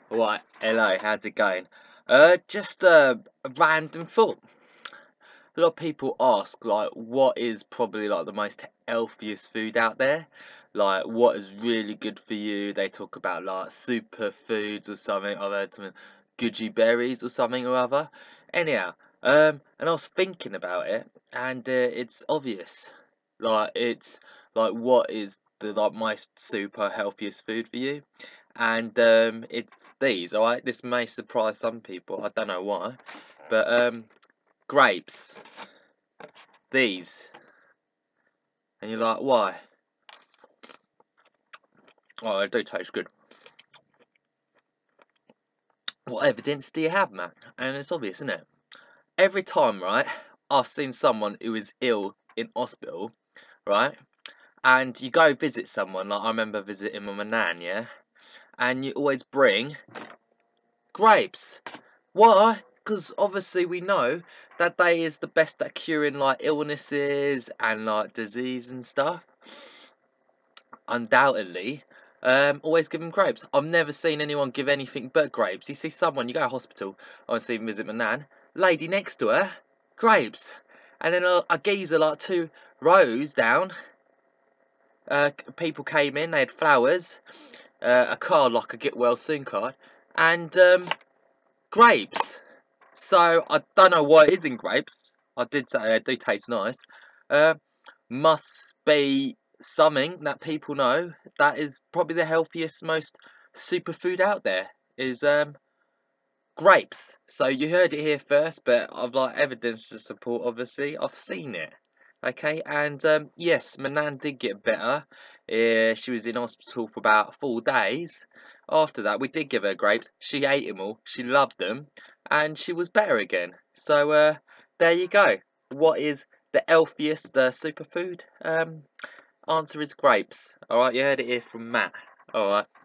Right, hello, how's it going? Just a random thought. A lot of people ask, like, what is probably like the most healthiest food out there? Like, what is really good for you? They talk about like superfoods or something. I've heard something, goji berries or something or other. Anyhow, and I was thinking about it, and it's obvious. Like, it's like what is the like most super healthiest food for you? And it's these. All right, this may surprise some people. I don't know why, but grapes. These. And you're like, why? Oh, they do taste good. What evidence do you have, man? And it's obvious, isn't it? Every time, right, I've seen someone who is ill in hospital, right? And you go visit someone, like I remember visiting my nan, yeah? And you always bring grapes. Why? Because obviously we know that they is the best at curing like illnesses and like disease and stuff. Undoubtedly. Always give them grapes. I've never seen anyone give anything but grapes. You see someone, you go to hospital, I went to even visit my nan, lady next to her, grapes. And then a geezer like 2 rows down, people came in, they had flowers, a card like a get well soon card, and grapes. So I don't know what it is in grapes. I did say they do taste nice. Uh, must be something that people know that is probably the healthiest, most superfood out there is grapes. So you heard it here first, but I've like evidence to support. Obviously, I've seen it. Okay, and yes, my nan did get better. She was in hospital for about 4 days. After that, we did give her grapes. She ate them all. She loved them, and she was better again. So there you go. What is the healthiest superfood? Answer is grapes. All right, you heard it here from Matt. All right.